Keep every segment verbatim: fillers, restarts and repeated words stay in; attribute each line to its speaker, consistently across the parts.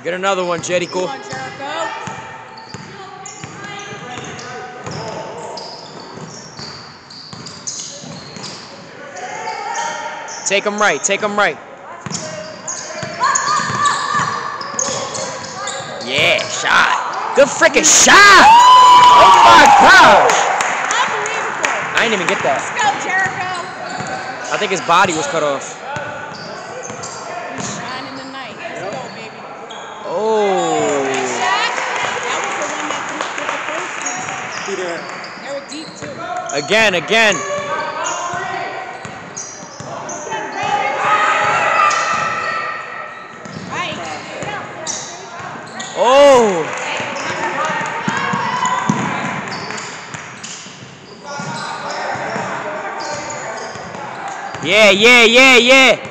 Speaker 1: Get another one, Jericho.
Speaker 2: Come on, Jericho.
Speaker 1: Take him right. Take him right. Yeah, shot. Good freaking shot. Oh my gosh.
Speaker 2: Unbelievable.
Speaker 1: I didn't even get that.
Speaker 2: Let's go, Jericho.
Speaker 1: I think his body was cut off.
Speaker 2: He's shining the night. Let's go, baby.
Speaker 1: Oh.
Speaker 2: That shot. That was the one that did the first one. They were deep, too.
Speaker 1: Again, again. Oh! Yeah, yeah, yeah, yeah.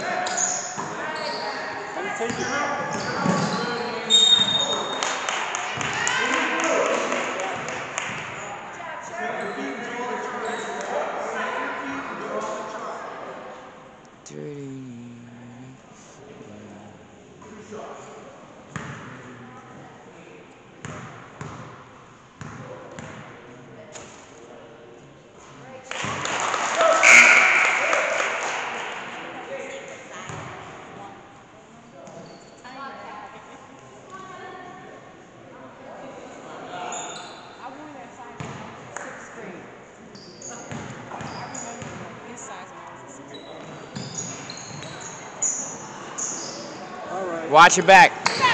Speaker 1: Watch your back.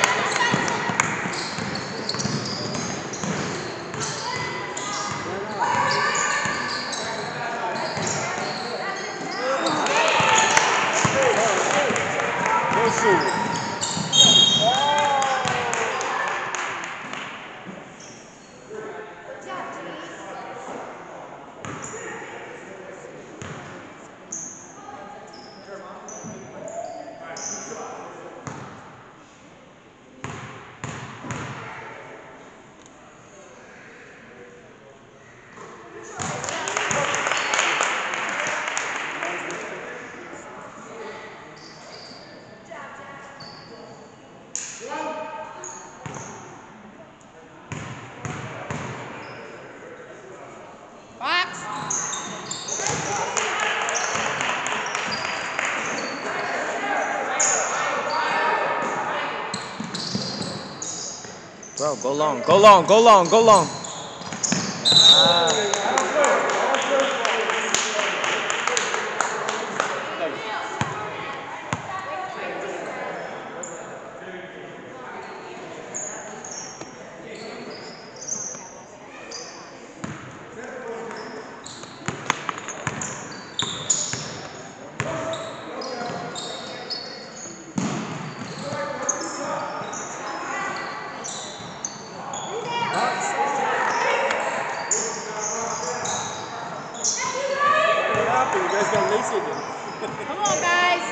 Speaker 1: Bro, go long, go long, go long, go long. Ah.
Speaker 2: Come on, guys.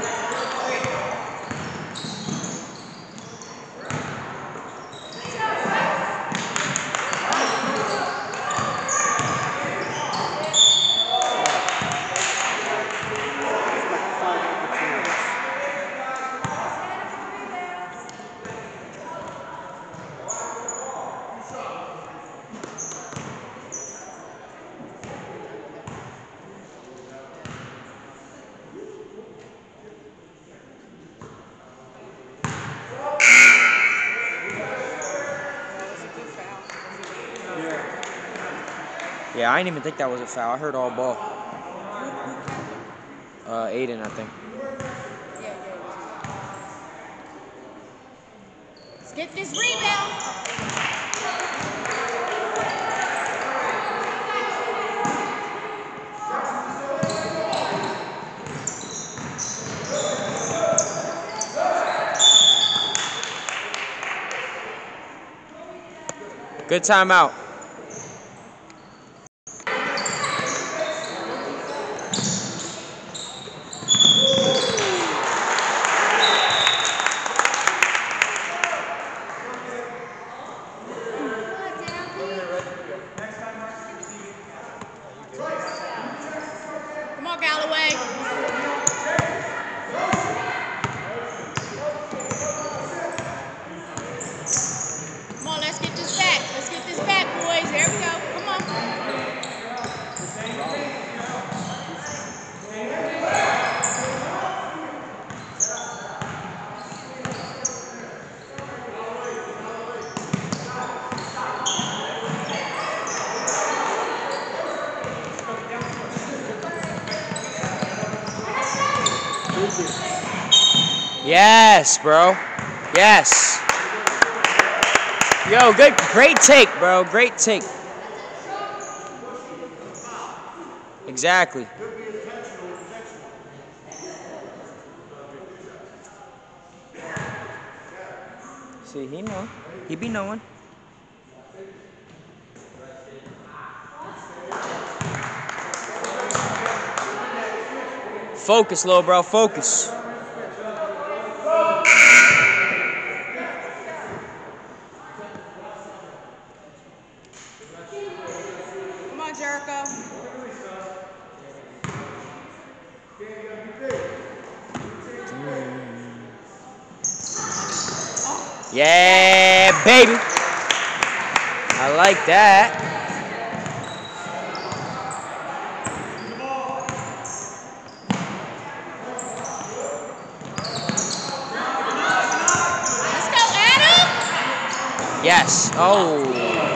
Speaker 1: Yeah, I didn't even think that was a foul. I heard all ball. Uh, Aiden, I think.
Speaker 2: Let's get this rebound.
Speaker 1: Good timeout.
Speaker 2: Come on, Galloway.
Speaker 1: Yes, bro. Yes. Yo, good, great take, bro. Great take. Exactly. See, he know. He be knowing. Focus, little bro. Focus.
Speaker 2: Come on, Jericho.
Speaker 1: Yeah, baby. I like that.
Speaker 2: Let's go, Adam.
Speaker 1: Yes. Oh.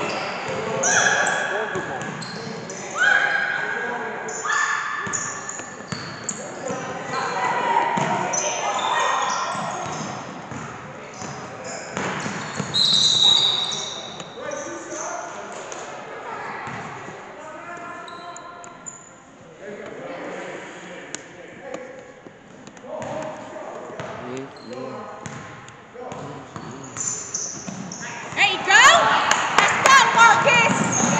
Speaker 2: There you go. Let's go, Marcus.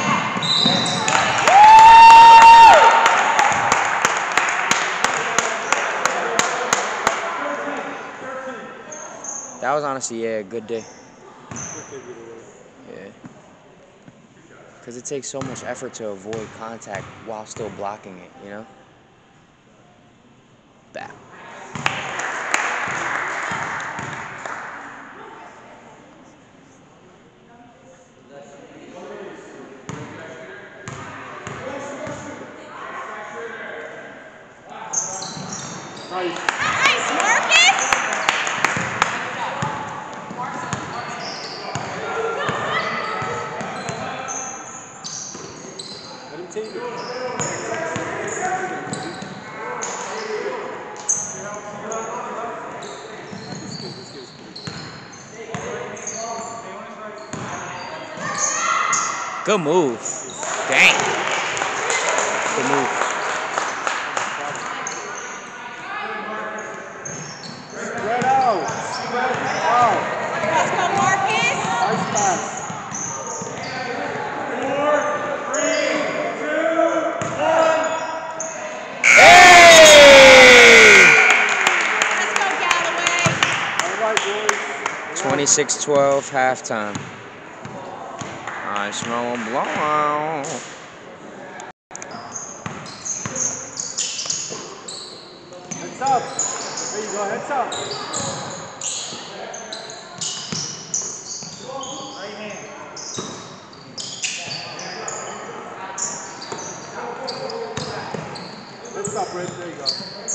Speaker 1: That was honestly, yeah, a good day. Yeah. Because it takes so much effort to avoid contact while still blocking it, you know? That.
Speaker 2: Nice, Marcus.
Speaker 3: Let him take it.
Speaker 1: Good move. Dang. Good move.
Speaker 3: Spread out. Spread out.
Speaker 2: Let's go, Marcus.
Speaker 3: Nice pass. Four, three, two, one.
Speaker 1: Hey!
Speaker 2: Let's go, Galloway.
Speaker 3: All right, boys.
Speaker 1: twenty-six twelve halftime. Nice roll blow.
Speaker 3: Heads up. There you go. Heads up. Right hand. Heads up, Rich. There you go.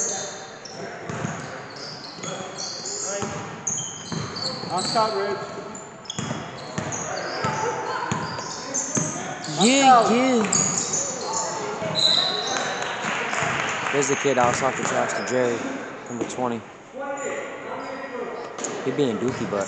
Speaker 3: Right. Knock out, Rich.
Speaker 1: Yeah, yeah. There's the kid I was talking trash to Jerry, number twenty. He being dookie, but.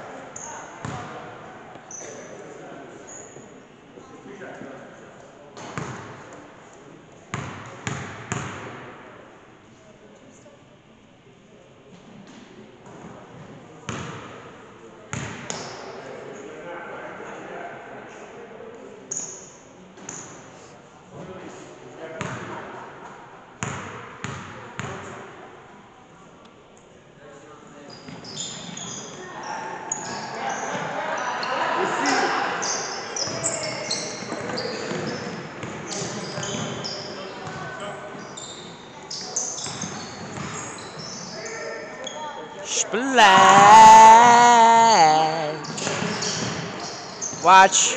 Speaker 1: Splash. Watch.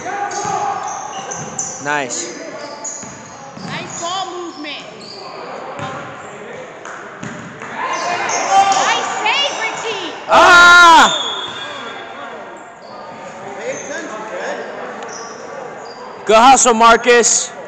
Speaker 1: Nice.
Speaker 2: Nice ball movement. Nice save, Richie.
Speaker 1: Ah!
Speaker 3: Pay attention, Fred.
Speaker 1: Good hustle, Marcus.